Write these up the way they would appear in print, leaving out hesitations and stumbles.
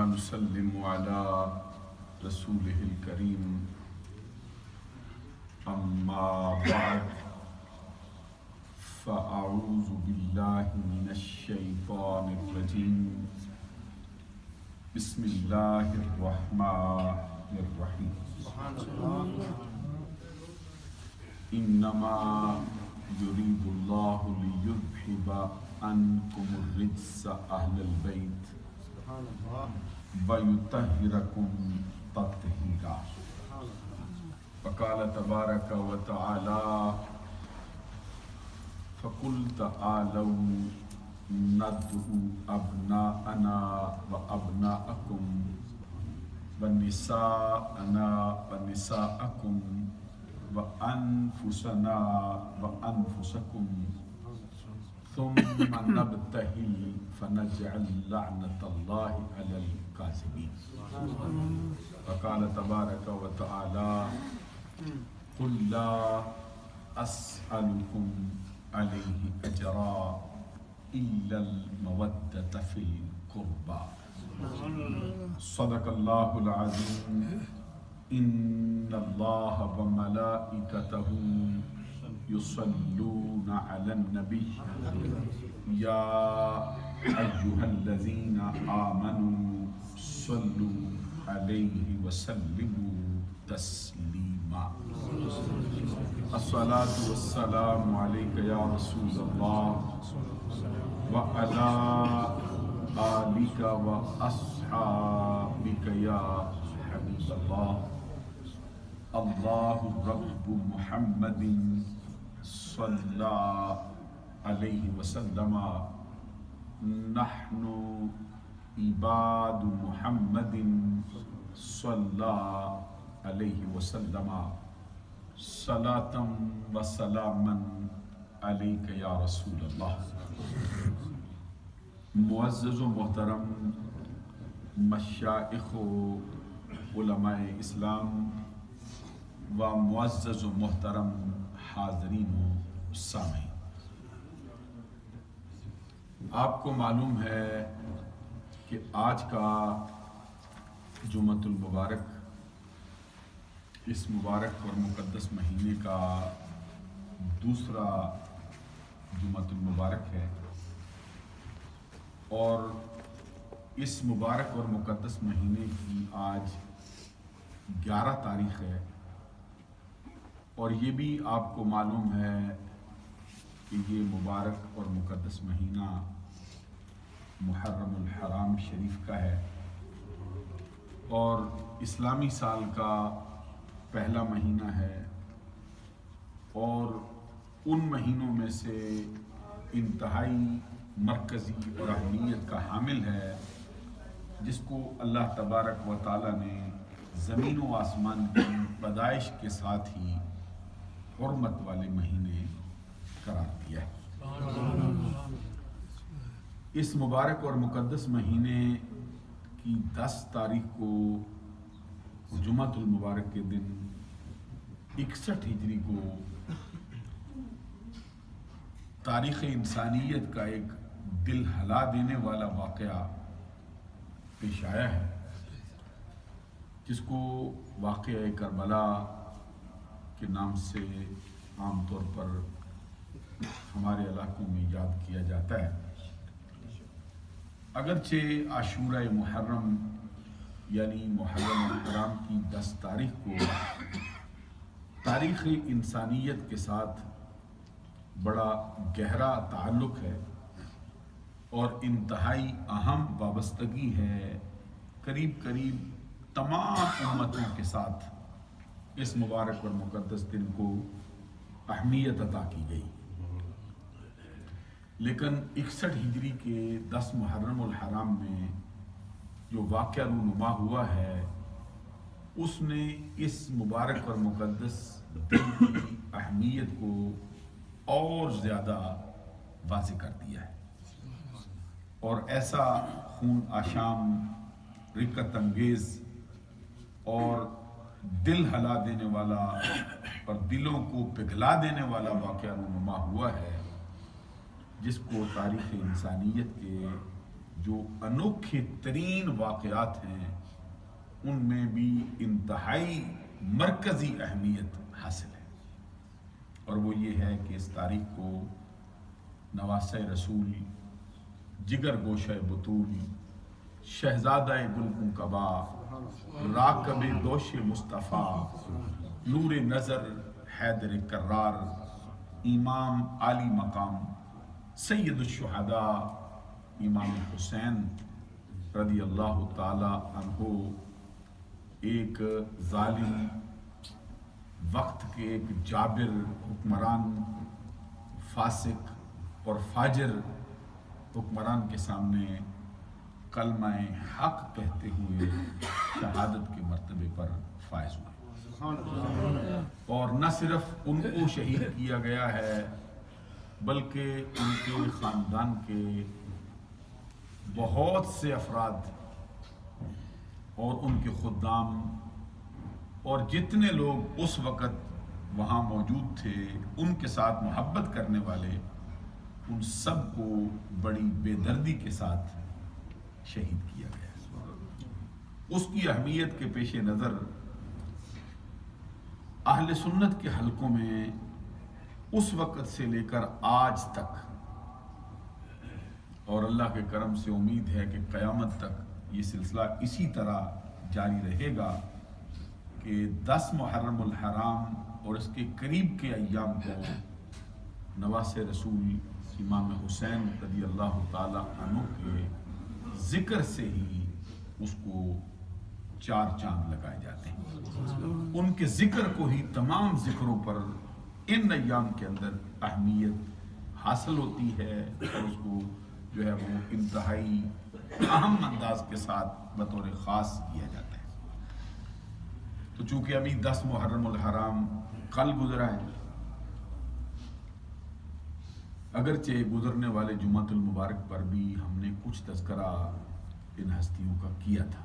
ونسلم على رسوله الكريم أما بعد فأعوذ بالله من الشيطان الرجيم بسم الله الرحمن الرحيم إنما يريد الله ليذهب عنكم الرجس أهل البيت ويطهركم تطهيرا وقال تبارك وتعالى فقل تعالوا ندعو أبناءنا وأبناءكم ونساءنا ونساءكم وأنفسنا وأنفسكم ثم نبتهل فنجعل لعنة الله على الكاذبين وقال تبارك وتعالى قل لا أسألكم عليه أجرا إلا المودة في القربى صدق الله العظيم إن الله وملائكته يصلون على النبي يا أيها الذين آمنوا صلوا عليه وسلموا تسليما الصلاة والسلام عليك يا رسول الله وعلى آلك وأصحابك يا حبيب الله الله رب محمد صلى عليه وسلم نحن عباد محمد صلى عليه وسلم صلاة وسلاما عليك يا رسول الله معزز و محترم مشائخ و علماء اسلام و معزز و محترم حاضرین و سامعین، آپ کو معلوم ہے کہ آج کا جمعۃ المبارک اس مبارک اور مقدس مہینے کا دوسرا جمعۃ المبارک ہے، اور اس مبارک اور مقدس مہینے کی آج 11 تاریخ ہے، اور یہ بھی آپ کو معلوم ہے کہ یہ مبارک اور مقدس مہینہ محرم الحرام شریف کا ہے، اور اسلامی سال کا پہلا مہینہ ہے، اور ان مہینوں میں سے انتہائی مرکزی اور اہمیت کا حامل ہے، جس کو اللہ تبارک و تعالیٰ نے زمین و آسمان کی پیدائش کے ساتھ ہی حرمت والے مہینے قرار دیا ہے۔ اس مبارک اور مقدس مہینے کی 10 تاریخ کو جمعۃ المبارک کے دن 61 ہجری کو تاریخ انسانیت کا ایک دل ہلا دینے والا واقعہ پیش آیا ہے، جس کو واقعہ کربلا کے نام سے عام طور پر ہمارے علاقوں میں یاد کیا جاتا ہے۔ اگرچہ عاشورہ محرم یعنی محرم الحرام کی 10 تاریخ کو تاریخ انسانیت کے ساتھ بڑا گہرا تعلق ہے اور انتہائی اہم وابستگی ہے، قریب قریب تمام امتوں کے ساتھ اس مبارک اور مقدس دن کو اہمیت عطا کی گئی، لیکن 61 ہجری کے 10 محرم الحرام میں جو واقعہ رونما ہوا ہے، اس نے اس مبارک اور مقدس دن کی اہمیت کو اور زیادہ واضح کر دیا ہے، اور ایسا خون آشام، رقت انگیز اور دل ہلا دینے والا اور دلوں کو پگھلا دینے والا واقعہ رونما ہوا ہے، جس کو تاریخ انسانیت کے جو انوکھے ترین واقعات ہیں ان میں بھی انتہائی مرکزی اہمیت حاصل ہے، اور وہ یہ ہے کہ اس تاریخ کو نواسہ رسول، جگر گوشہ بطول، شہزادہ گلگوں کبا، راکب دوش مصطفیٰ، نور نظر حیدر کرار، امام عالی مقام سید الشہداء امام حسین رضی اللہ تعالی عنہ، ایک ظالم وقت کے ایک جابر حکمران، فاسق اور فاجر حکمران کے سامنے کلمہ حق کہتے ہوئے شہادت کے مرتبے پر فائز ہوئے، اور نہ صرف ان کو شہید کیا گیا ہے بلکہ ان کے خاندان کے بہت سے افراد اور ان کے خدام اور جتنے لوگ اس وقت وہاں موجود تھے، ان کے ساتھ محبت کرنے والے، ان سب کو بڑی بے دردی کے ساتھ شہید کیا گیا۔ اس کی اہمیت کے پیش نظر اہل سنت کے حلقوں میں اس وقت سے لے کر آج تک، اور اللہ کے کرم سے امید ہے کہ قیامت تک یہ سلسلہ اسی طرح جاری رہے گا کہ 10 محرم الحرام اور اس کے قریب کے ایام کو نواسہ رسول امام حسین رضی اللہ تعالی عنہ کے ذکر سے ہی اس کو 4 چاند لگائے جاتے ہیں۔ ان کے ذکر کو ہی تمام ذکروں پر ان ایام کے اندر اہمیت حاصل ہوتی ہے، اور اس کو جو ہے وہ انتہائی اہم انداز کے ساتھ بطور خاص کیا جاتا ہے۔ تو چونکہ ابھی 10 محرم الحرام کل گزرا ہے، اگرچہ گزرنے والے جمعۃ المبارک پر بھی ہم نے کچھ تذکرہ ان ہستیوں کا کیا تھا،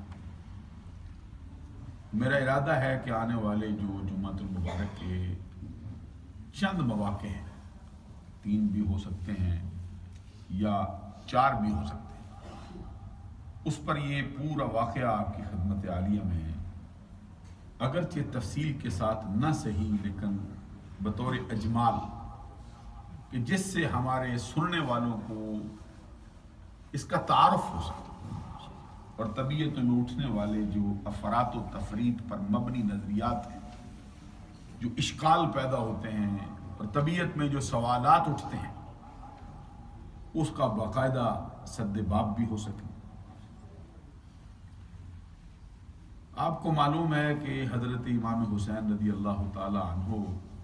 میرا ارادہ ہے کہ آنے والے جو جمعۃ المبارک کے چند مواقع ہیں، 3 بھی ہو سکتے ہیں یا 4 بھی ہو سکتے ہیں، اس پر یہ پورا واقعہ آپ کی خدمت عالیہ میں ہے، اگرچہ تفصیل کے ساتھ نہ صحیح لیکن بطور اجمال، کہ جس سے ہمارے سننے والوں کو اس کا تعارف ہو سکے، اور طبیعت میں اٹھنے والے جو افراط و تفریط پر مبنی نظریات ہیں، جو اشکال پیدا ہوتے ہیں اور طبیعت میں جو سوالات اٹھتے ہیں، اس کا باقاعدہ سد باب بھی ہو سکے۔ آپ کو معلوم ہے کہ حضرت امام حسین رضی اللہ تعالی عنہ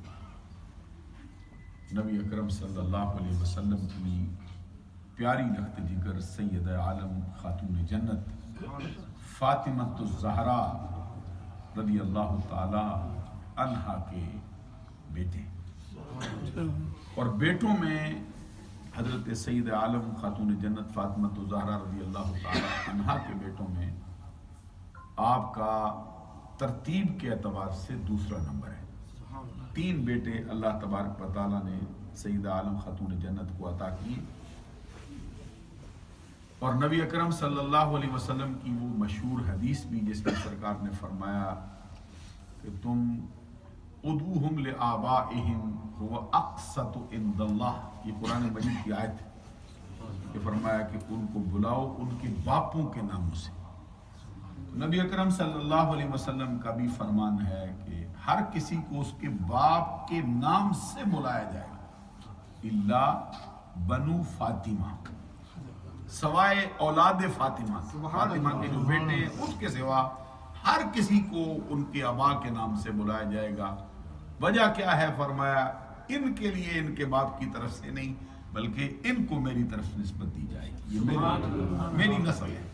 نبی اکرم صلی اللہ علیہ وسلم کی پیاری لخت جگر سید عالم خاتون جنت فاطمۃ الزہرا رضی اللہ تعالی عنہا کے بیٹے، اور بیٹوں میں حضرت سید عالم خاتون جنت فاطمۃ الزہرا رضی اللہ تعالی عنہا کے بیٹوں میں آپ کا ترتیب کے اعتبار سے دوسرا نمبر ہے۔ 3 بیٹے اللہ تبارک و تعالیٰ نے سیدہ عالم خاتون جنت کو عطا کیے، اور نبی اکرم صلی اللہ علیہ وسلم کی وہ مشہور حدیث بھی جس میں سرکار نے فرمایا کہ تم ادعوہم لآبائہم هو اقسط عند اللہ، یہ قرآن مجید کی آیت ہے کہ فرمایا کہ ان کو بلاؤ ان کے باپوں کے ناموں سے۔ نبی اکرم صلی اللہ علیہ وسلم کا بھی فرمان ہے کہ ہر کسی کو اس کے باپ کے نام سے بلایا جائے الا بنو فاطمہ، سوائے اولاد فاطمہ، فاطمہ کے جو بیٹے ہیں اس کے سوا ہر کسی کو ان کے آبا کے نام سے بلایا جائے گا۔ وجہ کیا ہے؟ فرمایا ان کے لیے ان کے باپ کی طرف سے نہیں بلکہ ان کو میری طرف نسبت دی جائے گی، یہ میری نسل ہے۔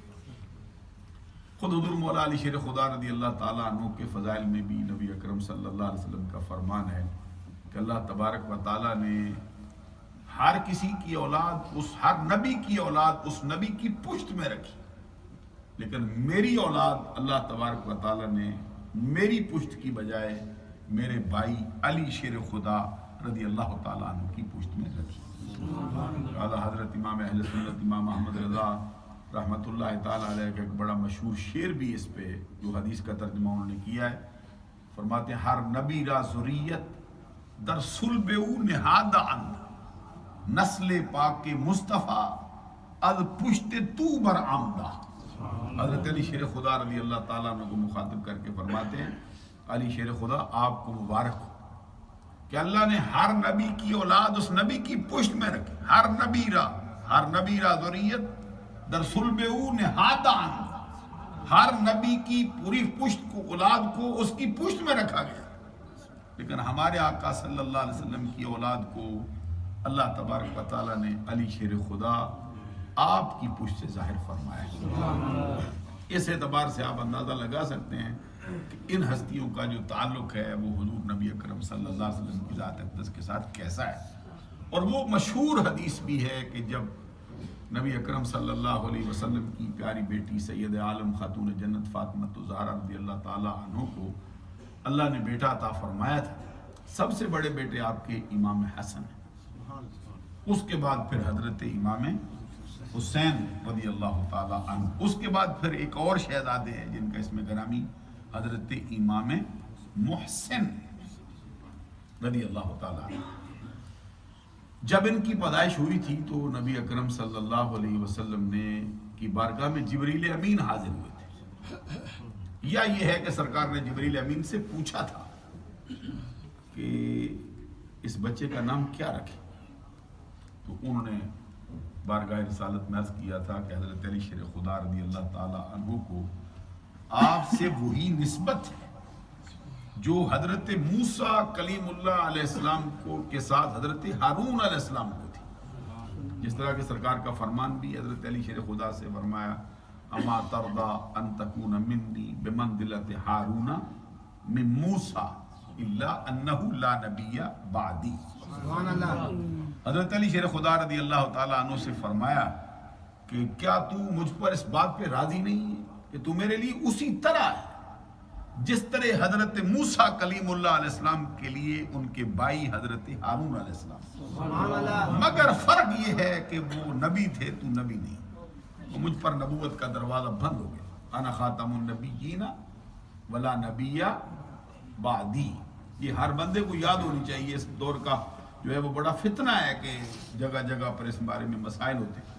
خود حضور مولا علی شیر خدا رضی اللہ تعالیٰ عنہ کے فضائل میں بھی نبی اکرم صلی اللہ علیہ وسلم کا فرمان ہے کہ اللہ تبارک و تعالیٰ نے ہر کسی کی اولاد، اس ہر نبی کی اولاد اس نبی کی پشت میں رکھی، لیکن میری اولاد اللہ تبارک و تعالیٰ نے میری پشت کی بجائے میرے بھائی علی شیر خدا رضی اللہ تعالیٰ عنہ کی پشت میں رکھی۔ اعلیٰ حضرت امام اہل سنت امام احمد رضا رحمۃ اللہ تعالیٰ علیہ کا ایک بڑا مشہور شعر بھی اس پہ جو حدیث کا ترجمہ انہوں نے کیا ہے، فرماتے ہیں ہر نبی را ذریت در صلب او نہاد اند، نسل پاک مصطفیٰ از پشت تو بر آمدہ۔ حضرت علی شیر خدا رضی اللہ تعالیٰ عنہ کو مخاطب کر کے فرماتے ہیں علی شیر خدا آپ کو مبارک ہو کہ اللہ نے ہر نبی کی اولاد اس نبی کی پشت میں رکھی، ہر نبی را ذریت در صلب او نہاد اند، ہر نبی کی پوری پشت کو، اولاد کو اس کی پشت میں رکھا گیا، لیکن ہمارے آقا صلی اللہ علیہ وسلم کی اولاد کو اللہ تبارک و تعالیٰ نے علی شیر خدا آپ کی پشت سے ظاہر فرمایا ہے۔ اس اعتبار سے آپ اندازہ لگا سکتے ہیں کہ ان ہستیوں کا جو تعلق ہے وہ حضور نبی اکرم صلی اللہ علیہ وسلم کی ذات اقدس کے ساتھ کیسا ہے۔ اور وہ مشہور حدیث بھی ہے کہ جب نبی اکرم صلی اللہ علیہ وسلم کی پیاری بیٹی سید عالم خاتون جنت فاطمہ الزہرا رضی اللہ تعالیٰ عنہ کو اللہ نے بیٹا عطا فرمایا تھا، سب سے بڑے بیٹے آپ کے امام حسن ہیں، اس کے بعد پھر حضرت امام حسین رضی اللہ تعالیٰ عنہ، اس کے بعد پھر ایک اور شہزادے ہیں جن کا اسم گرامی حضرت امام محسن رضی اللہ تعالیٰ عنہ۔ جب ان کی پیدائش ہوئی تھی تو نبی اکرم صلی اللہ علیہ وسلم نے کی بارگاہ میں جبریل امین حاضر ہوئے تھے، یا یہ ہے کہ سرکار نے جبریل امین سے پوچھا تھا کہ اس بچے کا نام کیا رکھے، تو انہوں نے بارگاہ رسالت میں عرض کیا تھا کہ حضرت علی شیر خدا رضی اللہ تعالیٰ عنہ کو آپ سے وہی نسبت ہے جو حضرت موسیٰ کلیم اللہ علیہ السلام کو کے ساتھ حضرت ہارون علیہ السلام کو تھی، جس طرح کہ سرکار کا فرمان بھی حضرت علی شیر خدا سے فرمایا اما ترضا ان تکون منی بمنزلت ہارون من موسیٰ الا انہ لا نبی بعدی۔ سبحان اللہ۔ حضرت علی شیر خدا رضی اللہ تعالیٰ عنہ سے فرمایا کہ کیا تو مجھ پر اس بات پہ راضی نہیں ہے کہ تو میرے لیے اسی طرح ہے جس طرح حضرت موسیٰ کلیم اللہ علیہ السلام کے لیے ان کے بھائی حضرت ہارون علیہ السلام، سبحان اللہ۔ مگر فرق یہ ہے کہ وہ نبی تھے تو نبی نہیں، تو مجھ پر نبوت کا دروازہ بند ہو گیا، انا خاتم النبیین ولا نبی بعدی۔ یہ ہر بندے کو یاد ہونی چاہیے، اس دور کا جو ہے وہ بڑا فتنہ ہے کہ جگہ جگہ پر اس بارے میں مسائل ہوتے ہیں،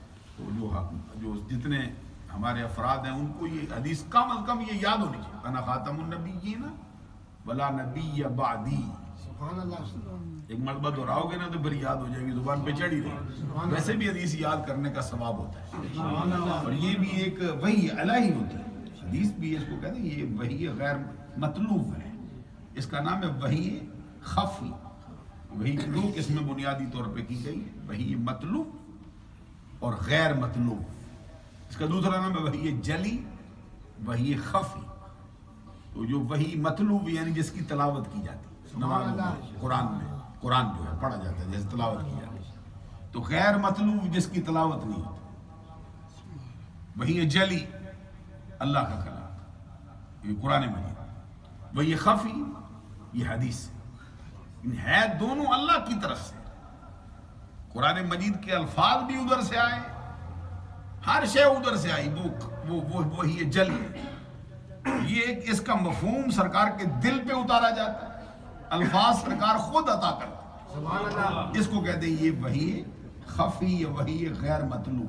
تو جو جتنے ہمارے افراد ہیں ان کو یہ حدیث کم از کم یہ یاد ہونی چاہیے، انا خاتم النبیین ولا نبی بعدی۔ سبحان اللہ۔ ایک مرتبہ دہراؤ گے نا تو پھر یاد ہو جائے گی، زبان پہ چڑھی رہے، ویسے بھی حدیث یاد کرنے کا ثواب ہوتا ہے، اور یہ بھی ایک وحی الہی ہوتی ہے، حدیث بھی اس کو کہتے ہیں یہ وحی غیر مطلوب ہے، اس کا نام ہے وحی خفی۔ وحی دو قسم بنیادی طور پہ کی گئی، وحی مطلوب اور غیر مطلوب، اس کا دوسرا نام ہے وحی جلی، وحی خفی۔ تو جو وحی مطلوب یعنی جس کی تلاوت کی جاتی ہے نمازوں میں، قرآن جو ہے پڑھا جاتا ہے جیسے تلاوت کی جاتی ہے، تو غیر مطلوب جس کی تلاوت نہیں ہوتی، وحی جلی اللہ کا کلام یہ قرآن مجید، وحی خفی یہ حدیث ہے دونوں اللہ کی طرف سے۔ قرآن مجید کے الفاظ بھی ادھر سے آئے، ہر شے ادھر سے آئی، وہی جلی، یہ اس کا مفہوم سرکار کے دل پہ اتارا جاتا ہے، الفاظ سرکار خود عطا کرتا ہے، سبحان اللہ۔ اس کو کہتے ہیں یہ وحی خفی یا وحی غیر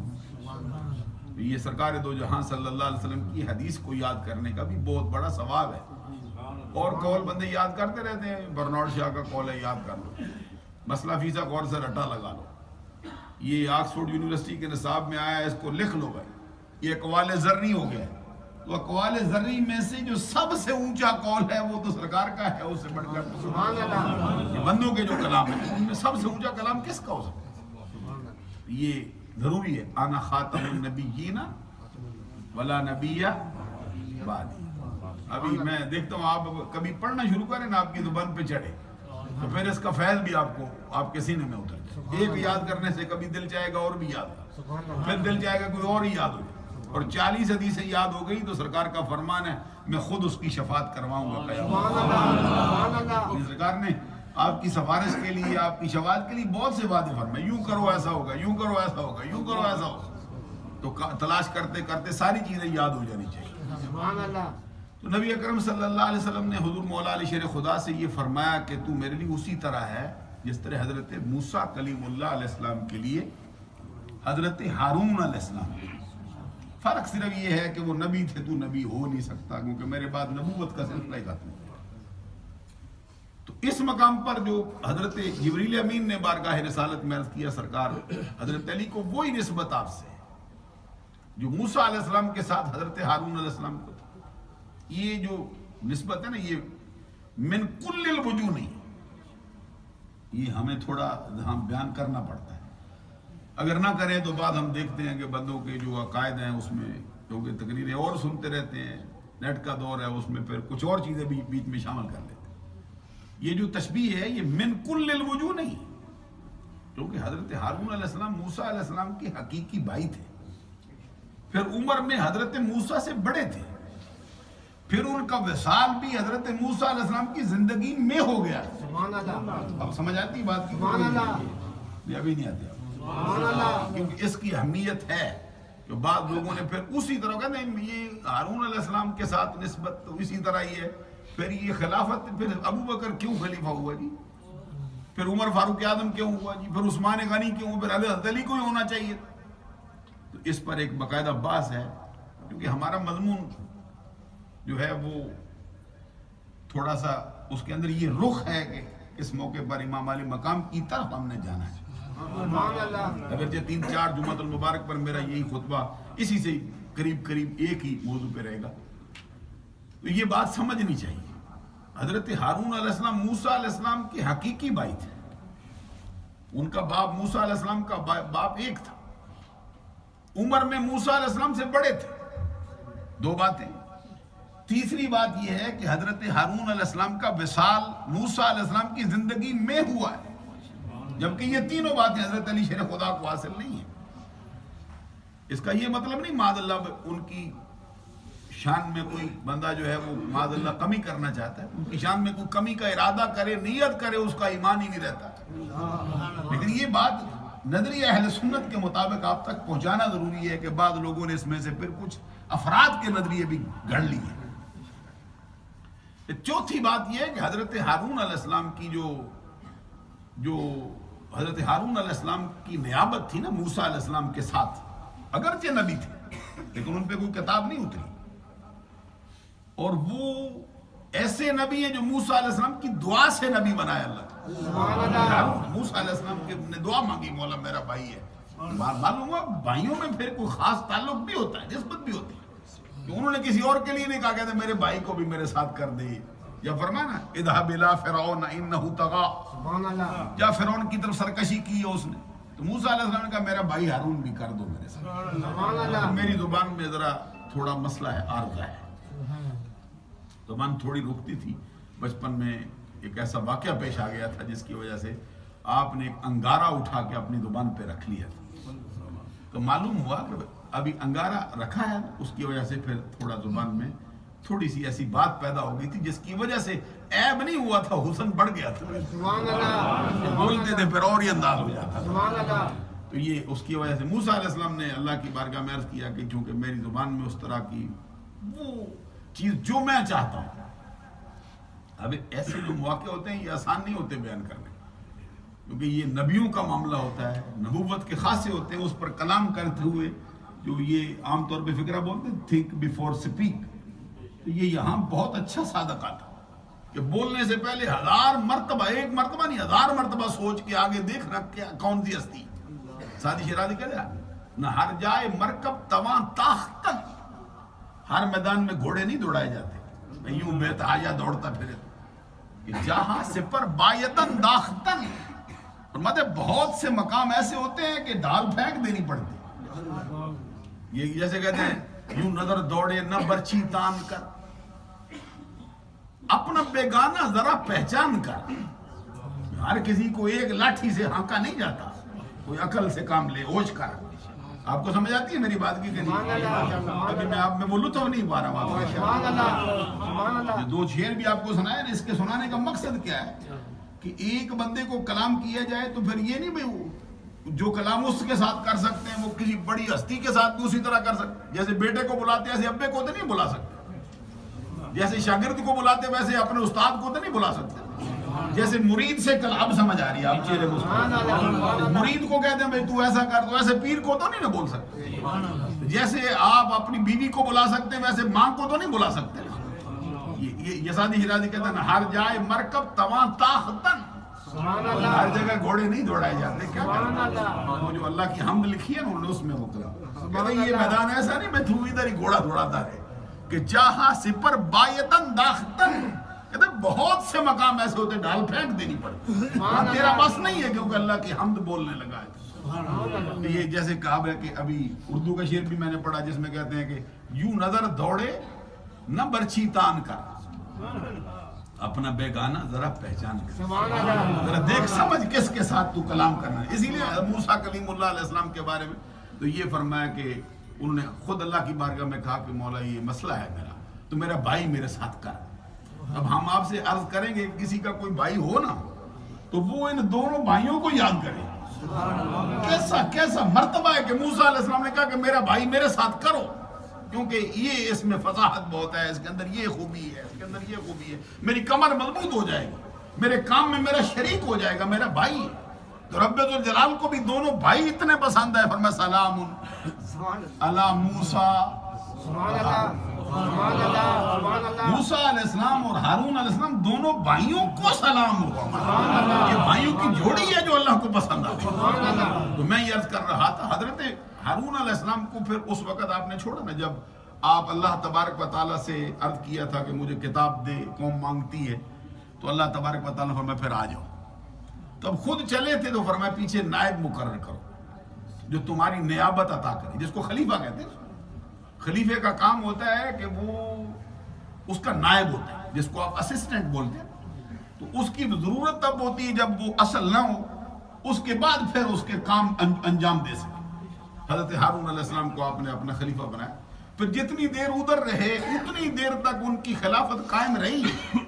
مطلوب۔ یہ سرکار دو جہاں صلی اللہ علیہ وسلم کی حدیث کو یاد کرنے کا بھی بہت بڑا ثواب ہے، اور قول بندے یاد کرتے رہتے ہیں، برنارڈ شاہ کا قول ہے یاد کر لو، مسئلہ فیسا غور سے رٹا لگا لو، یہ آکسفورڈ یونیورسٹی کے نصاب میں آیا ہے، اس کو لکھ لو بھائی، یہ اقوال زرعی ہو گیا ہے، تو اقوال زرعی میں سے جو سب سے اونچا قول ہے وہ تو سرکار کا ہے، اس سے بڑھ کر سبحان اللہ۔ یہ بندوں کے جو کلام ہیں ان میں سب سے اونچا کلام کس کا ہو سکتا ہے؟ یہ ضروری ہے، انا خاتم النبیین ولا نبی بعدی۔ ابھی میں دیکھتا ہوں آپ کبھی پڑھنا شروع کریں نا آپ کی زبان پہ چڑھے تو پھر اس کا فیض بھی آپ کو آپ کے سینے میں اتر جائے، ایک یاد کرنے سے کبھی دل چاہے گا اور بھی یاد ہو، پھر دل چاہے گا کوئی اور ہی یاد ہو جائے، اور 40 حدیثیں یاد ہو گئی تو سرکار کا فرمان ہے میں خود اس کی شفاعت کرواؤں گا قیامت۔ سرکار نے آپ کی سفارش کے لیے، آپ کی شفاعت کے لیے بہت سے وعدے فرمائے، یوں کرو ایسا ہوگا، یوں کرو ایسا ہوگا، یوں کرو ایسا ہوگا، تو تلاش کرتے کرتے ساری چیزیں یاد ہو جانی چاہیے. سبحان اللہ. تو نبی اکرم صلی اللہ علیہ وسلم نے حضور مولا علی شیر خدا سے یہ فرمایا کہ تو میرے لیے اسی طرح ہے جس طرح حضرت موسیٰ کلیم اللہ علیہ السلام کے لیے حضرت ہارون علیہ السلام. فرق صرف یہ ہے کہ وہ نبی تھے، تو نبی ہو نہیں سکتا کیونکہ میرے بعد نبوت کا سلسلہ ہی ختم ہو. تو اس مقام پر جو حضرت جبریل امین نے بارگاہ رسالت میں عرض کیا سرکار حضرت علی کو وہی نسبت آپ سے جو موسیٰ علیہ السلام کے ساتھ حضرت ہارون علیہ السلام کو. یہ جو نسبت ہے نا یہ من کل الوجوہ نہیں، یہ ہمیں تھوڑا ہم بیان کرنا پڑتا ہے. اگر نہ کریں تو بعد ہم دیکھتے ہیں کہ بندوں کے جو عقائد ہیں اس میں کیونکہ تقریریں اور سنتے رہتے ہیں، نیٹ کا دور ہے، اس میں پھر کچھ اور چیزیں بھی بیچ میں شامل کر لیتے ہیں. یہ جو تشبیہ ہے یہ من کل الوجوہ نہیں، کیونکہ حضرت ہارون علیہ السلام موسیٰ علیہ السلام کے حقیقی بھائی تھے، پھر عمر میں حضرت موسیٰ سے بڑے تھے، پھر ان کا وصال بھی حضرت موسیٰ علیہ السلام کی زندگی میں ہو گیا. سبحان اللہ. اب سمجھ آتی بات کی؟ سبحان اللہ. یہ ابھی نہیں آتی سبحان اللہ. کیونکہ اس کی اہمیت ہے کہ بعض لوگوں نے پھر اسی طرح کہتے ہیں یہ ہارون علیہ السلام کے ساتھ نسبت اسی طرح ہی ہے. پھر یہ خلافت پھر ابو بکر کیوں خلیفہ ہوا جی، پھر عمر فاروق اعظم کیوں ہوا جی، پھر عثمان غنی کیوں، پھر حضرت علی کو ہی ہونا چاہیے. تو اس پر ایک باقاعدہ بحث ہے کیونکہ ہمارا مضمون جو ہے وہ تھوڑا سا اس کے اندر یہ رخ ہے کہ اس موقع پر امام علی مقام کی طرف ہم نے جانا ہے. سبحان اللہ. اگرچہ 3-4 جمعۃ المبارک پر میرا یہی خطبہ اسی سے قریب ایک ہی موضوع پہ رہے گا. تو یہ بات سمجھنی چاہیے. حضرت ہارون علیہ السلام موسیٰ علیہ السلام کے حقیقی بھائی تھے. ان کا باپ موسیٰ علیہ السلام کا باپ ایک تھا، عمر میں موسیٰ علیہ السلام سے بڑے تھے. 2 باتیں. تیسری بات یہ ہے کہ حضرت ہارون علیہ السلام کا وصال موسیٰ علیہ السلام کی زندگی میں ہوا ہے، جبکہ یہ تینوں باتیں حضرت علی شیر خدا کو حاصل نہیں ہیں. اس کا یہ مطلب نہیں معاذ اللہ ان کی شان میں کوئی بندہ جو ہے وہ معاذ اللہ کمی کرنا چاہتا ہے، ان کی شان میں کوئی کمی کا ارادہ کرے، نیت کرے، اس کا ایمان ہی نہیں رہتا. لیکن یہ بات نظریہ اہل سنت کے مطابق آپ تک پہنچانا ضروری ہے کہ بعض لوگوں نے اس میں سے پھر کچھ افراد کے نظریے بھی گھڑ لیے. چوتھی بات یہ ہے کہ حضرت ہارون علیہ السلام کی جو حضرت ہارون علیہ السلام کی نیابت تھی نا موسیٰ علیہ السلام کے ساتھ، اگرچہ نبی تھے لیکن ان پہ کوئی کتاب نہیں اتری، اور وہ ایسے نبی ہیں جو موسیٰ علیہ السلام کی دعا سے نبی بنایا اللہ. موسیٰ علیہ السلام نے دعا مانگی، مولا میرا بھائی ہے. معلوم ہوا بھائیوں میں پھر کوئی خاص تعلق بھی ہوتا ہے، نسبت بھی ہوتی ہے. انہوں نے کسی اور کے لیے نہیں کہا کہتے میرے بھائی کو بھی میرے ساتھ کر دے، یا فرمایا نا اذهب الى فرعون انه طغى. سبحان اللہ. یا فرعون کی طرف سرکشی کی ہے اس نے، تو موسیٰ علیہ السلام نے کہا میرا بھائی ہارون بھی کر دو میرے ساتھ. سبحان اللہ. میری زبان میں ذرا تھوڑا مسئلہ ہے، عارضہ ہے، زبان تھوڑی رکتی تھی. بچپن میں ایک ایسا واقعہ پیش آ گیا تھا جس کی وجہ سے آپ نے ایک انگارہ اٹھا کے اپنی زبان پہ رکھ لیا تھا. تو معلوم ہوا کہ ابھی انگارہ رکھا ہے، اس کی وجہ سے پھر تھوڑا زبان میں تھوڑی سی ایسی بات پیدا ہو گئی تھی جس کی وجہ سے عیب نہیں ہوا تھا، حسن بڑھ گیا تھا. سبحان اللہ. بولتے تھے پھر اور ہی انداز ہو جاتا تھا. سبحان اللہ. تو یہ اس کی وجہ سے موسیٰ علیہ السلام نے اللہ کی بارگاہ میں عرض کیا کہ چونکہ میری زبان میں اس طرح کی وہ چیز جو میں چاہتا ہوں. اب ایسے جو مواقع ہوتے ہیں یہ آسان نہیں ہوتے بیان کرنے، کیونکہ یہ نبیوں کا معاملہ ہوتا ہے، نبوت کے خاصے ہوتے ہیں، اس پر کلام کرتے ہوئے جو یہ عام طور پہ فکرہ بولتے ہیں تھنک بیفور سپیک. تو یہ یہاں بہت اچھا صادقہ تھا کہ بولنے سے پہلے 1000 مرتبہ، 1 مرتبہ نہیں 1000 مرتبہ سوچ کے آگے دیکھنا کیا کون سی ہستی. سادی شیرازی کہہ رہا نہ ہر جائے مرکب تواں تاختن، ہر میدان میں گھوڑے نہیں دوڑائے جاتے، یوں بے تحایہ دوڑتا پھرے. جہاں سپر بایتن داختن، مطلب بہت سے مقام ایسے ہوتے ہیں کہ ڈال پھینک دینی پڑتی. یہ جیسے کہتے ہیں یوں نظر دوڑے نہ برچھی تان کر، اپنا بیگانہ ذرا پہچان کر. ہر کسی کو ایک لاٹھی سے ہانکا نہیں جاتا، کوئی عقل سے کام لے، ہوش کر. آپ کو سمجھ آتی ہے میری بات کی کہ نہیں؟ ابھی میں آپ میں وہ لطف نہیں پا رہا ہوں. سبحان اللہ. سبحان اللہ. 2 شعر بھی آپ کو سنائے نا، اس کے سنانے کا مقصد کیا ہے کہ ایک بندے کو کلام کیا جائے تو پھر یہ نہیں بھئی جو کلام اس کے ساتھ کر سکتے ہیں وہ کسی بڑی ہستی کے ساتھ بھی اسی طرح کر سکتے ہیں. جیسے بیٹے کو بلاتے ہیں ایسے ابے کو تو نہیں بلا سکتے, جیسے شاگرد کو بلاتے ویسے اپنے استاد کو تو نہیں بلا سکتے. جیسے مرید سے کلام سمجھ آ رہی ہے آپ چہرے کو, مرید کو کہتے ہیں بھائی تو ایسا کر, تو ایسے پیر کو تو نہیں نہ بول سکتے. جیسے آپ اپنی بیوی کو بلا سکتے ہیں ویسے ماں کو تو نہیں بلا سکتے. یہ سادی شیرازی کہتے ہیں ہر جائے مرکب تواں تاختن, ہر جگہ گھوڑے نہیں دوڑائے جاتے. کیا وہ جو اللہ کی حمد لکھی ہے نا انہوں نے اس میں مطلب کہتے ہیں یہ میدان ایسا نہیں میں تو ادھر ہی گھوڑا دوڑاتا رہے کہ جہاں سپر بایتن داختن, کہتے ہیں بہت سے مقام ایسے ہوتے ڈھال پھینک دینی پڑتی. تیرا بس نہیں ہے کیونکہ اللہ کی حمد بولنے لگا ہے. یہ جیسے کہا ہے کہ ابھی اردو کا شعر بھی میں نے پڑھا جس میں کہتے ہیں کہ یوں نظر دوڑے نہ برچھی تان کر, اپنا بیگانہ ذرا پہچان کر, ذرا دیکھ سمجھ کس کے ساتھ تو کلام کرنا ہے. اسی لیے موسیٰ کلیم اللہ علیہ السلام کے بارے میں تو یہ فرمایا کہ انہوں نے خود اللہ کی بارگاہ میں کہا کہ مولا یہ مسئلہ ہے میرا, تو میرا بھائی میرے ساتھ کر. اب ہم آپ سے عرض کریں گے کسی کا کوئی بھائی ہو نا تو وہ ان دونوں بھائیوں کو یاد کرے. کیسا مرتبہ ہے کہ موسیٰ علیہ السلام نے کہا کہ میرا بھائی میرے ساتھ کرو, کیونکہ یہ اس میں فصاحت بہت ہے, اس کے اندر یہ خوبی ہے, اس کے اندر یہ خوبی ہے, میری کمر مضبوط ہو جائے گی, میرے کام میں میرا شریک ہو جائے گا, میرا بھائی ہے. تو رب ذوالجلال کو بھی دونوں بھائی اتنے پسند ہے, فرمایا سلام علی موسیٰ. موسیٰ علیہ السلام اور ہارون علیہ السلام دونوں بھائیوں کو سلام ہوا. یہ بھائیوں کی جوڑی ہے جو اللہ کو پسند آتی. تو میں یہ عرض کر رہا تھا حضرت ہارون علیہ السلام کو پھر اس وقت آپ نے چھوڑا نا جب آپ اللہ تبارک و تعالیٰ سے عرض کیا تھا کہ مجھے کتاب دے, قوم مانگتی ہے, تو اللہ تبارک و تعالیٰ نے فرمایا پھر آ جاؤ. تو اب خود چلے تھے تو فرمایا پیچھے نائب مقرر کرو جو تمہاری نیابت عطا کرے, جس کو خلیفہ کہتے ہیں. خلیفے کا کام ہوتا ہے کہ وہ اس کا نائب ہوتا ہے, جس کو آپ اسسٹنٹ بولتے ہیں. تو اس کی ضرورت تب ہوتی ہے جب وہ اصل نہ ہو, اس کے بعد پھر اس کے کام انجام دے سکے. حضرت ہارون علیہ السلام کو آپ نے اپنا خلیفہ بنایا. پھر جتنی دیر ادھر رہے اتنی دیر تک ان کی خلافت قائم رہی.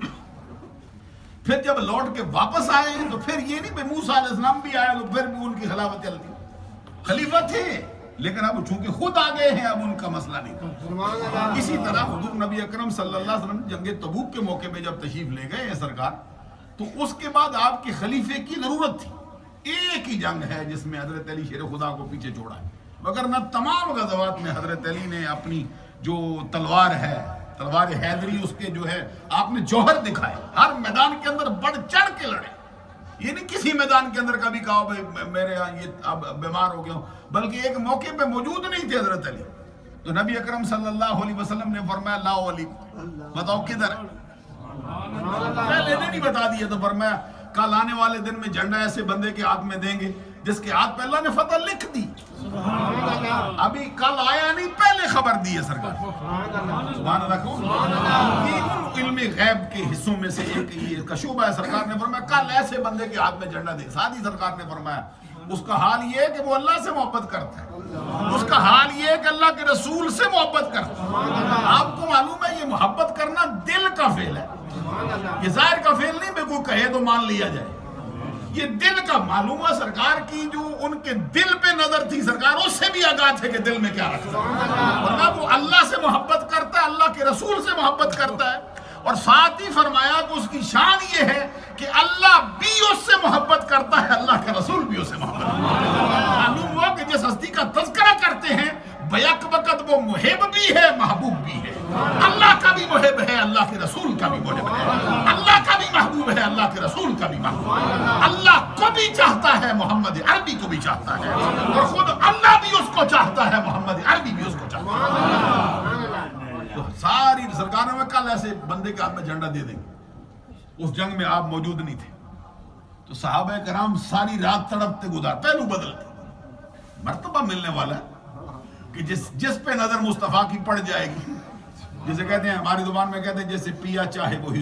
پھر جب لوٹ کے واپس آئے تو پھر یہ نہیں کہ موسیٰ علیہ السلام بھی آئے تو پھر بھی ان کی خلافت چلتی. خلیفہ تھے لیکن اب چونکہ خود آ گئے ہیں اب ان کا مسئلہ نہیں تھا. اسی طرح حضور نبی اکرم صلی اللہ علیہ وسلم جنگ تبوک کے موقع پہ جب تشریف لے گئے ہیں سرکار, تو اس کے بعد آپ کے خلیفے کی ضرورت تھی. ایک ہی جنگ ہے جس میں حضرت علی شیر خدا کو پیچھے چھوڑا ہے, مگر نہ تمام غزوات میں حضرت علی نے اپنی جو تلوار ہے, تلوار حیدری, اس کے جو ہے آپ نے جوہر دکھائے. ہر میدان کے اندر بڑھ چڑھ کے لڑے. یہ نہیں کسی میدان کے اندر کبھی کہا بھائی میرے یہاں یہ اب بیمار ہو گیا ہوں, بلکہ ایک موقع پہ موجود نہیں تھے حضرت علی. تو نبی اکرم صلی اللہ علیہ وسلم نے فرمایا لاؤ علی, بتاؤ کدھر ہے. پہلے نے نہیں بتا دیا تو فرمایا کل آنے والے دن میں جھنڈا ایسے بندے کے ہاتھ میں دیں گے جس کے ہاتھ پہ اللہ نے فتح لکھ دی. ابھی کل آیا نہیں, پہلے خبر دی ہے سرکار. سبحان اللہ. یہ ان علم غیب کے حصوں میں سے ایک یہ کشوبہ ہے. سرکار نے فرمایا کل ایسے بندے کے ہاتھ میں جھنڈا دے. ساتھ ہی سرکار نے فرمایا اس کا حال یہ ہے کہ وہ اللہ سے محبت کرتا ہے, اس کا حال یہ ہے کہ اللہ کے رسول سے محبت کرتا ہے. آپ کو معلوم ہے یہ محبت کرنا دل کا فعل ہے, یہ ظاہر کا فعل نہیں. بے کوئی کہے تو مان لیا جائے, یہ دل کا. معلوم ہے سرکار کی جو ان کے دل پہ نظر تھی, سرکار اس سے بھی آگاہ تھے کہ دل میں کیا رکھتا ہے. ورنہ وہ اللہ سے محبت کرتا ہے, اللہ کے رسول سے محبت کرتا ہے. اور ساتھ ہی فرمایا کہ اس کی شان یہ ہے کہ اللہ بھی اس سے محبت کرتا ہے, اللہ کے رسول بھی اس سے محبت کرتا ہے. معلوم ہوا کہ جس ہستی کا تذکرہ کرتے ہیں بیک وقت وہ محب بھی ہے محبوب بھی ہے. اللہ کا بھی محب ہے, اللہ کے رسول کا بھی محب ہے. اللہ کا بھی محبوب ہے, اللہ کے رسول کا بھی محبوب ہے. اللہ کو بھی چاہتا ہے, محمد عربی کو بھی چاہتا ہے, اور خود اللہ بھی اس کو چاہتا ہے, محمد عربی بھی اس کو چاہتا ہے. تو ساری سرکاروں میں کل ایسے بندے کے ہاتھ میں جھنڈا دے دیں گے. اس جنگ میں آپ موجود نہیں تھے تو صحابہ کرام ساری رات تڑپتے گزار, پہلو بدلتے. مرتبہ ملنے والا ہے کہ جس پہ نظر مصطفیٰ کی پڑ جائے گی, جسے کہتے ہیں ہماری زبان میں کہتے ہیں جیسے پیا چاہے وہی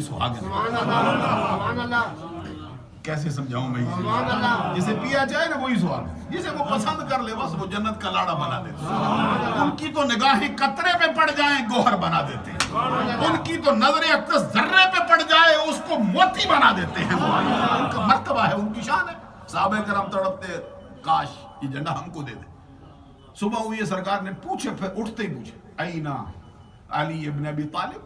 سہاگن. کیسے سمجھاؤں میں جسے پیا چاہے نا وہی سہاگن, جسے وہ پسند کر لے بس وہ جنت کا لاڑا بنا دیتے ہیں. ان کی تو نگاہیں قطرے پہ پڑ جائیں گوہر بنا دیتے ہیں, ان کی تو نظر اقدس ذرے پہ پڑ جائے اس کو موتی بنا دیتے ہیں. ان کا مرتبہ ہے, ان کی شان ہے. صحابہ کرام تڑپتے کاش یہ جھنڈا ہم کو دے دے. صبح ہوئی ہے سرکار نے پوچھے, پھر اٹھتے ہی پوچھے اینا علی ابن ابی طالب,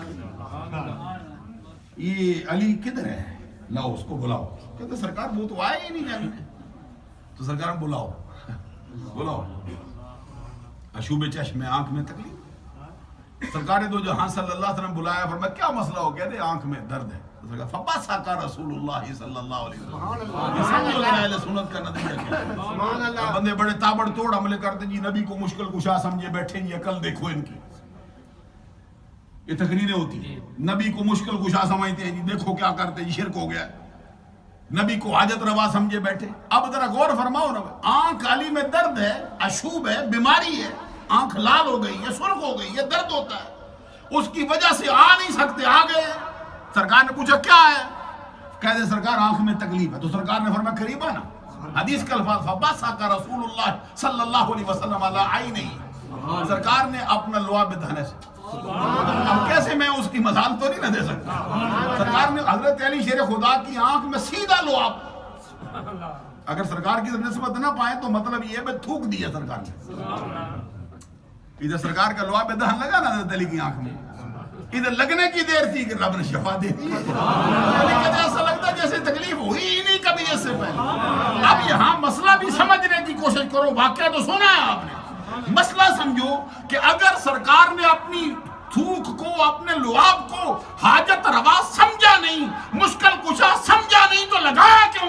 یہ علی کدھر ہے, لاؤ اس کو بلاؤ. کہتے سرکار وہ تو آئے ہی نہیں جنگ میں. تو سرکار بلاؤ بلاؤ. اشوب چشم میں آنکھ میں تکلیف. سرکار دو جہاں صلی اللہ علیہ وسلم بلایا, فرمایا کیا مسئلہ ہو گیا؟ آنکھ میں درد ہے. فبصق رسول اللہ صلی اللہ علیہ وسلم. سنت کا نتیجہ کیا؟ بندے بڑے تابڑ توڑ عملے کرتے جی نبی کو مشکل کشا سمجھے بیٹھے جی, عقل دیکھو ان کی. یہ تقریریں ہوتی ہیں, نبی کو مشکل کشا سمجھتے ہیں جی, دیکھو کیا کرتے جی, شرک ہو گیا. نبی کو حاجت روا سمجھے بیٹھے. اب ذرا غور فرماؤ نا, آنکھ علی میں درد ہے, اشوب ہے, بیماری ہے, آنکھ لال ہو گئی, یہ سرخ ہو گئی, یہ درد ہوتا ہے, اس کی وجہ سے آ نہیں سکتے, آ گئے. سرکار نے پوچھا کیا ہے؟ کہہ دے سرکار آنکھ میں تکلیف ہے. تو سرکار نے فرمایا قریب آنا. حدیث کا الفاظ فبصق رسول اللہ صلی اللہ علیہ وسلم علی عینہ. سرکار نے اپنا لعاب دہنے سے. اب کیسے میں اس کی مثال تو نہیں نہ دے سکتا. سرکار نے حضرت علی شیر خدا کی آنکھ میں سیدھا لعاب. اگر سرکار کی نسبت نہ پائیں تو مطلب یہ ہے تھوک دیا سرکار نے. ادھر سرکار کا لعاب دہن لگا نا حضرت علی کی آنکھ میں, ادھر لگنے کی دیر تھی کہ رب نے شفا دے دی. لیکن ایسا لگتا ہے جیسے تکلیف ہوئی ہی نہیں کبھی اس سے پہلے. اب یہاں مسئلہ بھی سمجھنے کی کوشش کرو. واقعہ تو سنا ہے آپ نے, مسئلہ سمجھو کہ اگر سرکار نے اپنی تھوک کو, اپنے لعاب کو حاجت روا سمجھا نہیں, مشکل کشا سمجھا نہیں, تو لگایا کیوں؟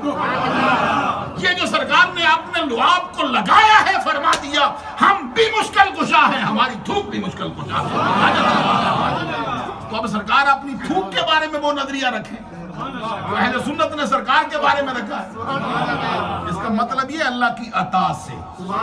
یہ جو سرکار نے اپنے لعاب کو لگایا ہے, فرما دیا ہم بھی مشکل کشا ہیں, ہماری تھوک بھی مشکل کشا ہے. تو اب سرکار اپنی تھوک کے بارے میں وہ نظریہ رکھیں جو اہل سنت نے سرکار کے بارے میں رکھا ہے. اس کا مطلب یہ اللہ کی عطا سے,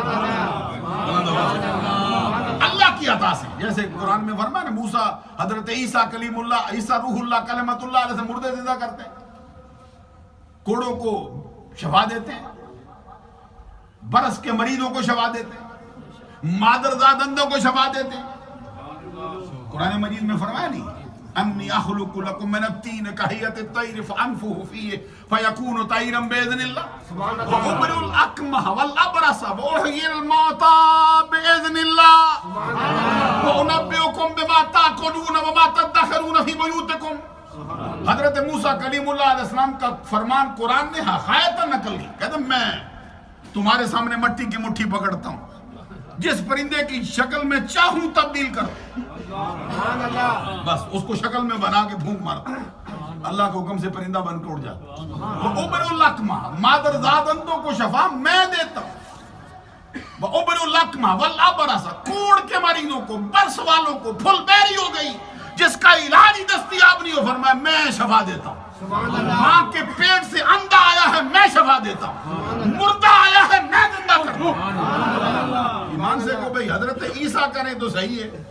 اللہ کی عطا سے. جیسے قرآن میں فرمایا نا, موسیٰ حضرت عیسیٰ کلیم اللہ, عیسیٰ روح اللہ کلمت اللہ علیہ سے مردے زندہ کرتے ہیں, کوڑوں کو شفا دیتے ہیں, برس کے مریضوں کو شفا دیتے ہیں, مادرزاد اندھوں کو شفا دیتے ہیں. قرآن مجید میں فرمایا نہیں انی اخلق لکم من الطین کہیت الطیر فانفخ فیہ فیکون طیرا باذن اللہ وابرئ الاکمہ والابرص واحیی الموتى باذن اللہ وانبئکم بما تاکلون وما تدخرون فی بیوتکم. حضرت موسیٰ کلیم اللہ علیہ السلام کا فرمان قرآن نے حقائقاً نقل کی. کہتے ہیں میں تمہارے سامنے مٹی کی مٹھی پکڑتا ہوں, جس پرندے کی شکل میں چاہوں تبدیل کرتا, بس اس کو شکل میں بنا کے پھونک مارتا, اللہ کے حکم سے پرندہ بن کے اڑ جاتا. وَأُبْرِئُ الْأَكْمَحَ, مادرزاد اندھوں کو شفا میں دیتا ہوں. وَأُبْرِئُ الْأَكْمَحَ وَالْأَبْرَصَ, کوڑ کے مریضوں کو, برس والوں کو, پھل بیری ہو گئی جس کا علاج ہی دستیاب نہیں ہو, فرمایا میں شفا دیتا ہوں. ماں کے پیٹ سے اندھا آیا ہے میں شفا دیتا ہوں, مردہ آیا ہے میں زندہ کرتا ہوں. ایمان سے کو بھئی حضرت عیسیٰ کریں تو صحیح ہے.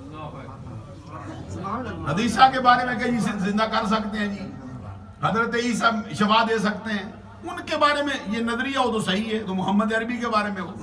عیسیٰ کے بارے میں کہ زندہ کر سکتے ہیں جی, حضرت عیسیٰ شفا دے سکتے ہیں, ان کے بارے میں یہ نظریہ ہو تو صحیح ہے. تو محمد عربی کے بارے میں ہو,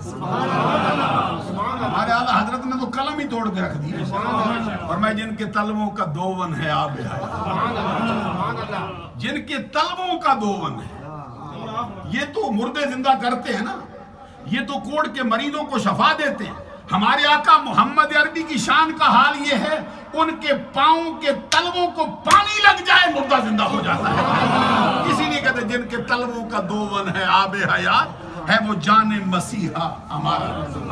ہمارے اعلیٰ حضرت نے تو قلم ہی توڑ کے رکھ دیا, اور میں جن کے طلبوں کا دوون ہے آب حیات, جن کے طلبوں کا دوون ہے, یہ تو مردے زندہ کرتے ہیں نا, یہ تو کوڑ کے مریضوں کو شفا دیتے ہیں. ہمارے آقا محمد عربی کی شان کا حال یہ ہے, ان کے پاؤں کے تلووں کو پانی لگ جائے مردہ زندہ ہو جاتا ہے. اسی لیے کہتے ہیں جن کے تلووں کا دوون ہے آب حیات, ہے وہ جان مسیحا ہمارا.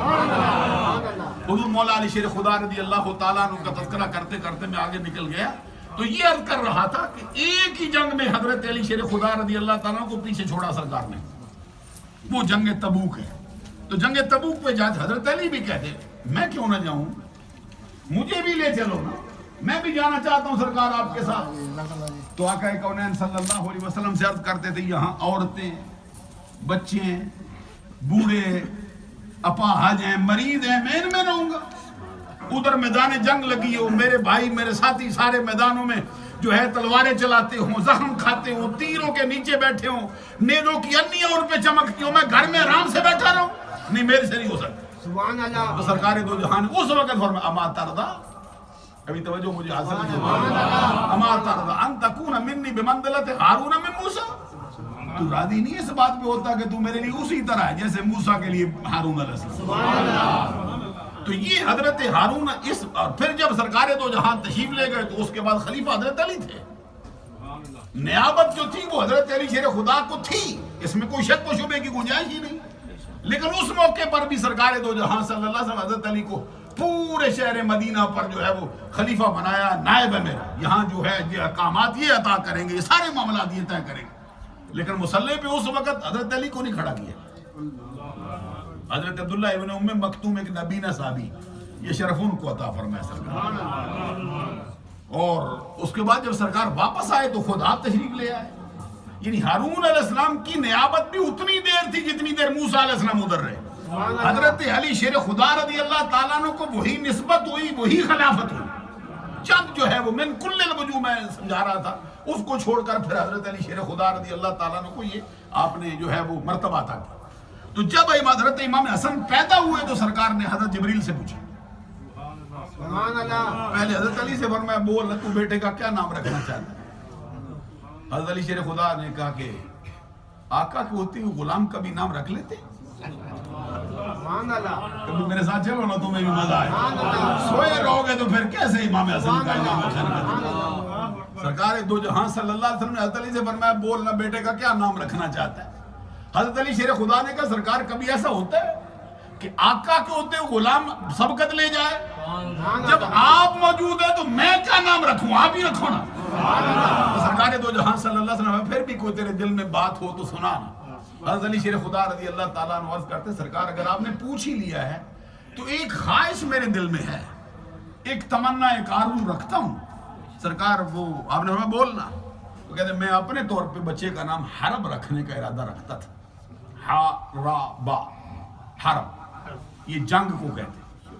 حضور مولا علی شیر خدا رضی اللہ تعالیٰ عنہ کا تذکرہ کرتے کرتے میں آگے نکل گیا, تو یہ عرض کر رہا تھا کہ ایک ہی جنگ میں حضرت علی شیر خدا رضی اللہ تعالیٰ عنہ کو پیچھے چھوڑا سرکار نے, وہ جنگ تبوک ہے. تو جنگ تبوک پہ جاتے حضرت علی بھی کہتے میں کیوں نہ جاؤں, مجھے بھی لے چلو نا, میں بھی جانا چاہتا ہوں سرکار آپ کے ساتھ. تو آقا کونین صلی اللہ علیہ وسلم سے عرض کرتے تھے یہاں عورتیں, بچے, بوڑھے, اپاہج ہیں, مریض ہیں, میں ان میں رہوں گا. ادھر میدان جنگ لگی ہو, میرے بھائی میرے ساتھی سارے میدانوں میں جو ہے تلواریں چلاتے ہوں, زخم کھاتے ہوں, تیروں کے نیچے بیٹھے ہوں, نیزوں کی انیاں ان پہ چمکتی ہوں, میں گھر میں آرام سے بیٹھا رہوں, نہیں میرے سے نہیں ہو سکتا. سبحان اللہ. تو سرکار دو جہان اس وقت فرمایا اما ترضا, ابھی توجہ مجھے حاصل ہے, اما ترضا ان تکون منی بمنزلت ہارون من موسیٰ, تو راضی نہیں اس بات پہ ہوتا کہ تو میرے لیے اسی طرح ہے جیسے موسیٰ کے لیے ہارون علیہ السلام. تو یہ حضرت ہارون اور پھر جب سرکار دو جہاں تشریف لے گئے تو اس کے بعد خلیفہ حضرت علی تھے. نیابت جو تھی وہ حضرت علی شیر خدا کو تھی، اس میں کوئی شک و شبے کی گنجائش ہی نہیں. لیکن اس موقع پر بھی سرکار دو جہاں صلی اللہ علیہ وسلم حضرت علی کو پورے شہر مدینہ پر جو ہے وہ خلیفہ بنایا. نائب ہے میرا، یہاں جو ہے یہ احکامات یہ عطا کریں گے، یہ سارے معاملات یہ طے کریں گے. لیکن مسلح پہ اس وقت حضرت علی کو نہیں کھڑا کیا. حضرت عبداللہ ابن ام مکتوم ایک نبینہ صحابی، یہ شرف ان کو عطا فرمایا سرکار. اور اس کے بعد جب سرکار واپس آئے تو خود آپ تشریف لے آئے. یعنی ہارون علیہ السلام کی نیابت بھی اتنی دیر تھی جتنی دیر موسیٰ علیہ السلام ادھر رہے. حضرت علی شیر خدا رضی اللہ تعالیٰ عنہ کو وہی نسبت ہوئی، وہی خلافت ہوئی. چند جو ہے وہ من کل الوجوہ میں سمجھا رہا تھا، اس کو چھوڑ کر پھر حضرت علی شیر خدا رضی اللہ تعالیٰ عنہ کو یہ آپ نے جو ہے وہ مرتبہ عطا کیا. تو جب حضرت امام حسن پیدا ہوئے تو سرکار نے حضرت جبریل سے پوچھا. پہلے حضرت علی سے فرمایا بول تو بیٹے کا کیا نام رکھنا چاہتا ہے. حضرت علی شیر خدا نے کہا کہ آقا کے ہوتے ہوئے غلام کا بھی نام رکھ لیتے. کبھی میرے ساتھ چلو نا تمہیں بھی مزہ آئے. سوئے رہو گے تو پھر کیسے امام حسن کا امام حسین کا. سرکار دو جہاں صلی اللہ علیہ وسلم نے حضرت علی سے فرمایا بول نا بیٹے کا کیا نام رکھنا چاہتا ہے. حضرت علی شیر خدا نے کہا سرکار کبھی ایسا ہوتا ہے کہ آقا کے ہوتے ہوئے غلام سبقت لے جائے. جب آپ موجود ہیں تو میں کیا نام رکھوں، آپ ہی رکھو نا. سرکار دو جہاں صلی اللہ علیہ وسلم پھر بھی کوئی تیرے دل میں بات ہو تو سنا نا. حضرت علی شیر خدا رضی اللہ تعالیٰ عنہ عرض کرتے سرکار اگر آپ نے پوچھ ہی لیا ہے تو ایک خواہش میرے دل میں ہے، ایک تمنا، ایک آرزو رکھتا ہوں. سرکار وہ آپ نے ہمیں بولنا. تو کہتے میں اپنے طور پہ بچے کا نام حرب رکھنے کا ارادہ رکھتا تھا. حربا، حرب یہ جنگ کو کہتے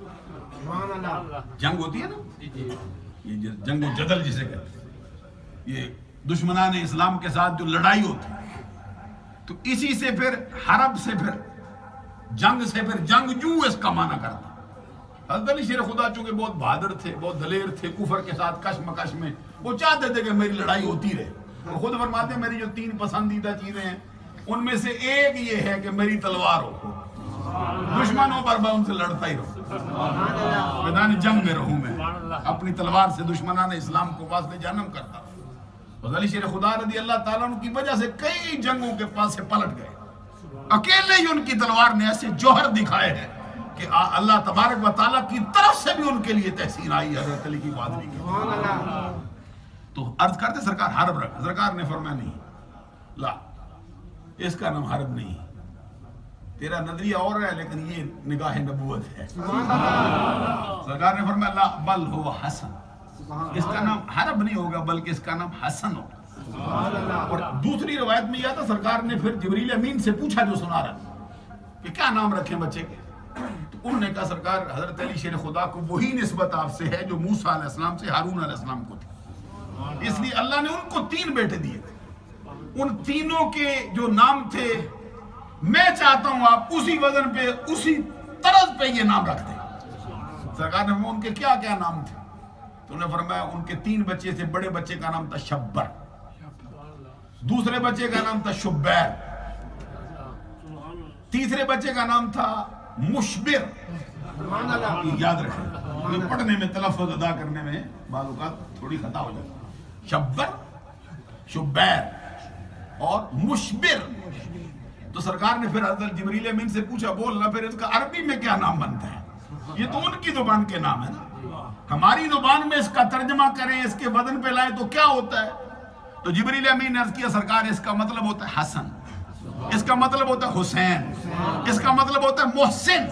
ہیں. جنگ ہوتی ہے نا، یہ جنگ و جدل جسے کہتے ہیں، یہ دشمنان اسلام کے ساتھ جو لڑائی ہوتی ہے. تو اسی سے پھر حرب سے پھر جنگ سے پھر جنگجو اس کا معنی کرتا. حضرت علی شیر خدا چونکہ بہت بہادر تھے، بہت دلیر تھے، کفر کے ساتھ کشمکش میں وہ چاہتے تھے کہ میری لڑائی ہوتی رہے. وہ خود فرماتے ہیں میری جو 3 پسندیدہ چیزیں ہیں ان میں سے ایک یہ ہے کہ میری تلوار ہو، دشمنوں پر میں ان سے لڑتا ہی رہوں، میدان جنگ میں رہوں، میں اپنی تلوار سے دشمنان اسلام کو واسطے جانم کرتا. حضرت علی شیر خدا رضی اللہ تعالیٰ عنہ کی وجہ سے کئی جنگوں کے پاس سے پلٹ گئے. اکیلے ہی ان کی تلوار نے ایسے جوہر دکھائے ہیں کہ اللہ تبارک و تعالیٰ کی طرف سے بھی ان کے لیے تحسین آئی حضرت علی کی بہادری کی. تو عرض کرتے سرکار حرب رکھ. سرکار نے فرمایا نہیں، لا اس کا نام حرب نہیں، تیرا نظریہ اور ہے لیکن یہ نگاہ نبوت ہے. سرکار نے فرمایا لا بل ہوا حسن، اس کا نام حرب نہیں ہوگا بلکہ اس کا نام حسن ہوگا. اور دوسری روایت میں یہ تھا سرکار نے پھر جبریل امین سے پوچھا جو سنا رہا کہ کیا نام رکھیں بچے کے. تو انہوں نے کہا سرکار حضرت علی شیر خدا کو وہی نسبت آپ سے ہے جو موسیٰ علیہ السلام سے ہارون علیہ السلام کو تھی، اس لیے اللہ نے ان کو 3 بیٹے دیے تھے. ان تینوں کے جو نام تھے میں چاہتا ہوں آپ اسی وزن پہ اسی طرز پہ یہ نام رکھ دیں. سرکار نے فرمایا ان کے کیا کیا نام تھے. تو انہوں نے فرمایا ان کے 3 بچے تھے. بڑے بچے کا نام تھا شبر، دوسرے بچے کا نام تھا شبیر، تیسرے بچے کا نام تھا مشبر. یاد رکھیں یہ پڑھنے میں تلفظ ادا کرنے میں بعض اوقات تھوڑی خطا ہو جاتی ہے. شبر، شبیر اور مشبر. تو سرکار نے پھر حضرت جبریل امین سے پوچھا بولنا پھر اس کا عربی میں کیا نام بنتا ہے. یہ تو ان کی زبان کے نام ہے نا، ہماری زبان میں اس کا ترجمہ کریں، اس کے وزن پہ لائیں تو کیا ہوتا ہے. تو جبریل امین نے عرض کیا سرکار اس کا مطلب ہوتا ہے حسن، اس کا مطلب ہوتا ہے حسین، اس کا مطلب ہوتا ہے محسن.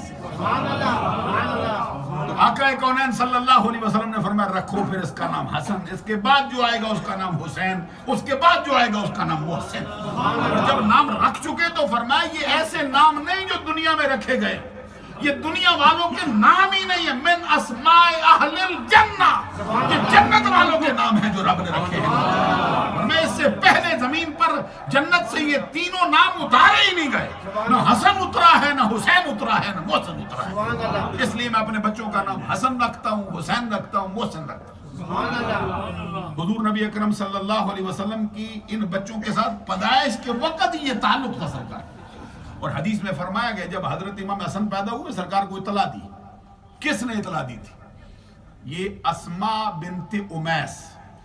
تو آقا کونین صلی اللہ علیہ وسلم نے فرمایا رکھو پھر اس کا نام حسن، اس کے بعد جو آئے گا اس کا نام حسین، اس کے بعد جو آئے گا اس کا نام محسن. جب نام رکھ چکے تو فرمایا یہ ایسے نام نہیں جو دنیا میں رکھے گئے، یہ دنیا والوں کے نام ہی نہیں ہے. من اسماء اہل الجنہ، یہ جنت والوں کے نام ہیں جو رب نے رکھے ہیں. میں اس سے پہلے زمین پر جنت سے یہ تینوں نام اتارے ہی نہیں گئے، نہ حسن اترا ہے، نہ حسین اترا ہے، نہ محسن اترا ہے. اس لیے میں اپنے بچوں کا نام حسن رکھتا ہوں، حسین رکھتا ہوں، محسن رکھتا ہوں. حضور نبی اکرم صلی اللہ علیہ وسلم کی ان بچوں کے ساتھ پیدائش کے وقت یہ تعلق تھا سرکار. اور حدیث میں فرمایا گیا جب حضرت امام حسن پیدا ہوئے سرکار کو اطلاع دی. کس نے اطلاع دی تھی؟ یہ اسماء بنت امیس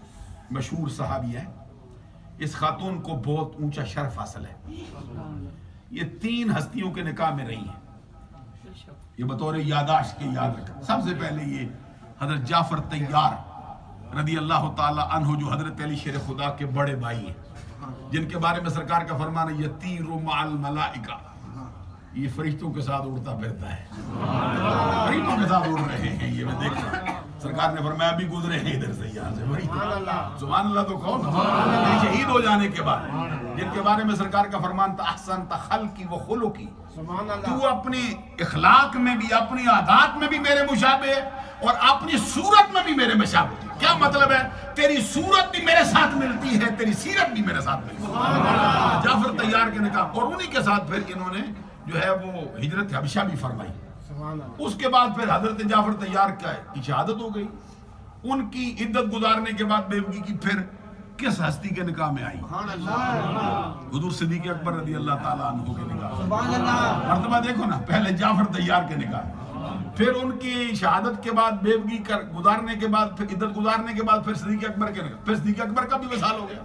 مشہور صحابی ہے. اس خاتون کو بہت اونچا شرف حاصل ہے. یہ 3 ہستیوں کے نکاح میں رہی ہیں. یہ بطور یاداشت کے یاد رکھا. سب سے پہلے یہ حضرت جعفر طیار رضی اللہ تعالی عنہ جو حضرت علی شیر خدا کے بڑے بھائی ہیں جن کے بارے میں سرکار کا فرمان ہے یطیر مع الملائکہ. یہ فرشتوں کے ساتھ اڑتا پھرتا ہے. فرشتوں کے ساتھ اڑ رہے ہیں. یہ میں دیکھ رہا ہوں سرکار نے فرمایا ابھی گزرے ہیں ادھر سے یہاں سے. سبحان اللہ تو کہو نا. شہید ہو جانے کے بعد جن کے بارے میں سرکار کا فرمان تھا احسنت خلقی و خلقی. تو اپنی اخلاق میں بھی اپنی عادات میں بھی میرے مشابہ اور اپنی صورت میں بھی میرے مشابہ. کیا مطلب ہے؟ تیری صورت بھی میرے ساتھ ملتی ہے تیری سیرت بھی میرے ساتھ ملتی ہے. جعفر طیار کے نکاح اور انہی کے ساتھ پھر انہوں نے جو ہے وہ ہجرت حبشہ بھی فرمائی. اس کے بعد پھر حضرت جعفر طیار کی شہادت ہو گئی. ان کی عدت گزارنے کے بعد بیوگی کی پھر کس ہستی کے نکاح میں آئی؟ حضور صدیق اکبر رضی اللہ تعالیٰ عنہ کے نکاح. مرتبہ دیکھو نا. پہلے جعفر طیار کے نکاح پھر ان کی شہادت کے بعد بیوگی گزارنے کے بعد پھر عدت گزارنے کے بعد پھر صدیق اکبر کے نکاح. پھر صدیق اکبر کا بھی وصال ہو گیا.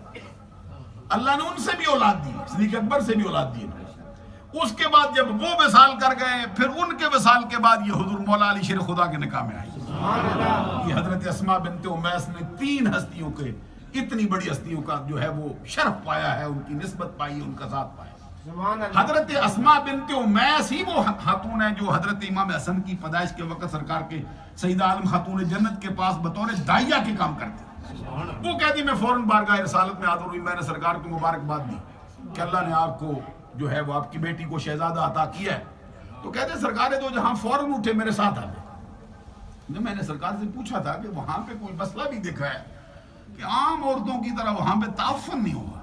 اللہ نے ان سے بھی اولاد دی. صدیق اکبر سے بھی اولاد دی. اس کے بعد جب وہ وصال کر گئے پھر ان کے وصال کے بعد یہ حضور مولا علی شیر خدا کے نکاح میں آئی. یہ حضرت اسماء بنت امیس نے 3 ہستیوں کے اتنی بڑی ہستیوں کا جو ہے وہ شرف پایا ہے. ان کی نسبت پائی ان کا ذات پایا. حضرت اسماء بنت امیس ہی وہ خاتون ہے جو حضرت امام حسن کی پیدائش کے وقت سرکار کے سیدہ عالم خاتون جنت کے پاس بطور داعیہ کے کام کرتے. وہ کہتی میں فوراً بارگاہ رسالت میں حاضر ہوئی. میں نے سرکار کو مبارکباد دی کہ اللہ نے آپ کو جو ہے وہ آپ کی بیٹی کو شہزادہ عطا کیا ہے. تو کہتے سرکار دو جہاں فوراً اٹھے میرے ساتھ آ گئے. میں نے سرکار سے پوچھا تھا کہ وہاں پہ کوئی مسئلہ بھی دیکھا ہے کہ عام عورتوں کی طرح وہاں پہ تعفن نہیں ہوگا.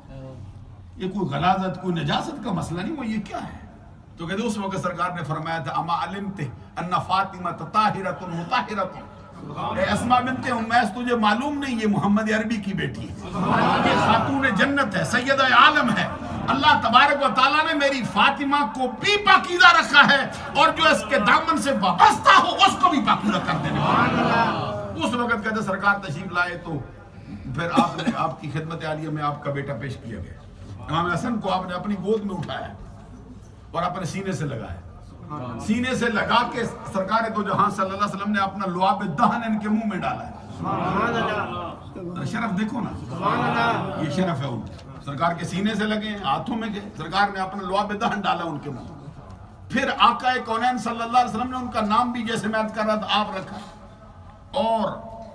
یہ کوئی غلاظت کوئی نجاست کا مسئلہ نہیں. وہ یہ کیا ہے؟ تو کہتے اس وقت سرکار نے فرمایا تھا اما علمت ان فاطمہ طاہرۃ مطہرۃ. اے اسماء بنت امیس تجھے معلوم نہیں یہ محمد عربی کی بیٹی ہے. یہ خاتون جنت ہے سیدہ عالم ہے. اللہ تبارک و تعالیٰ نے میری فاطمہ کو بھی پاکیزہ رکھا ہے اور جو اس کے دامن سے وابستہ ہو اس کو بھی پاکیزہ کر دینے والا. اس وقت کہتے سرکار تشریف لائے تو پھر آپ کی خدمت عالیہ میں آپ کا بیٹا پیش کیا گیا. امام حسن کو آپ نے اپنی گود میں اٹھایا اور اپنے سینے سے لگایا. سینے سے لگا کے سرکار تو جہاں صلی اللہ علیہ وسلم نے اپنا لعاب دہن ان کے منہ میں ڈالا ہے. شرف دیکھو نا. یہ شرف ہے ان سرکار کے سینے سے لگے ہاتھوں میں گئے. سرکار نے اپنا لعاب دہن ڈالا ان کے منہ. پھر آقا کونین صلی اللہ علیہ وسلم نے ان کا نام بھی جیسے میں عرض کر رہا تھا آپ رکھا. اور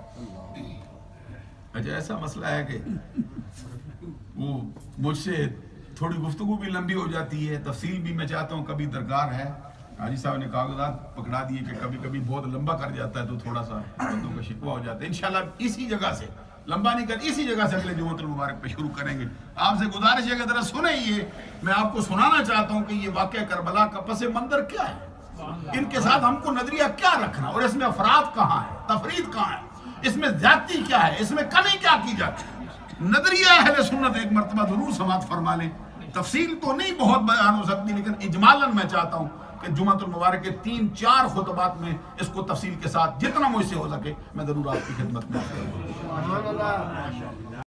اچھا ایسا مسئلہ ہے کہ وہ مجھ سے تھوڑی گفتگو بھی لمبی ہو جاتی ہے. تفصیل بھی میں چاہتا ہوں کبھی درکار ہے. حاجی صاحب نے کاغذات پکڑا دیے کہ کبھی کبھی بہت لمبا کر جاتا ہے تو تھوڑا سا بندوں کا شکوہ ہو جاتا ہے. انشاءاللہ اسی جگہ سے لمبا نہیں کر اسی جگہ سے اگلے جمعۃ المبارک پہ شروع کریں گے. آپ سے گزارش ہے کہ ذرا سنیں. یہ میں آپ کو سنانا چاہتا ہوں کہ یہ واقعہ کربلا کا پس منظر کیا ہے. ان کے ساتھ ہم کو نظریہ کیا رکھنا اور اس میں افراد کہاں ہے تفرید کہاں ہے. اس میں زیادتی کیا ہے. اس میں کمی کیا کی جاتی ہے. نظریہ اہل سنت ایک مرتبہ ضرور سماعت فرما لیں. تفصیل تو نہیں بہت بیان ہو سکتی لیکن اجمالاً میں چاہتا ہوں کہ جمعۃ المبارک کے 3-4 خطبات میں اس کو تفصیل کے ساتھ جتنا مجھ سے ہو سکے میں ضرور آپ کی خدمت میں